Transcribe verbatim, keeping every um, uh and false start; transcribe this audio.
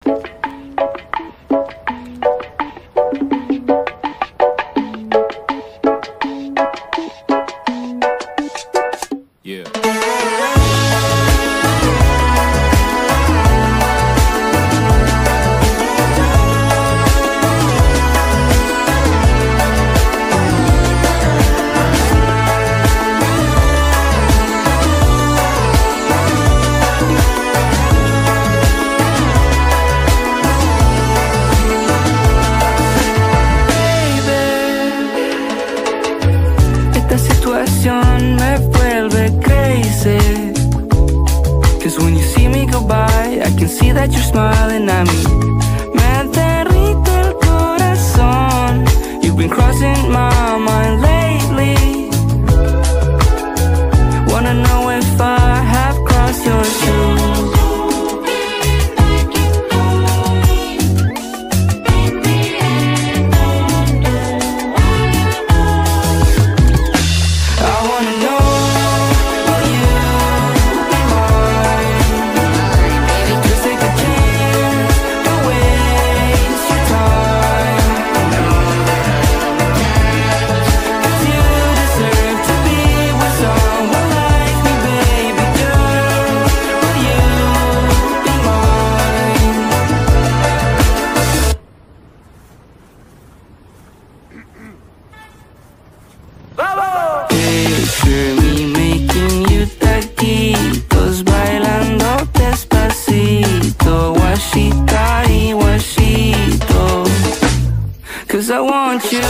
Me vuelve crazy, 'cause when you see me go by, I can see that you're smiling at me. Me derrite el corazón. You've been crossing my mind lately. Wanna know if I have crossed yours too. Picture me making you taquitos, bailando despacito, guachita y guachito, 'cause I want you.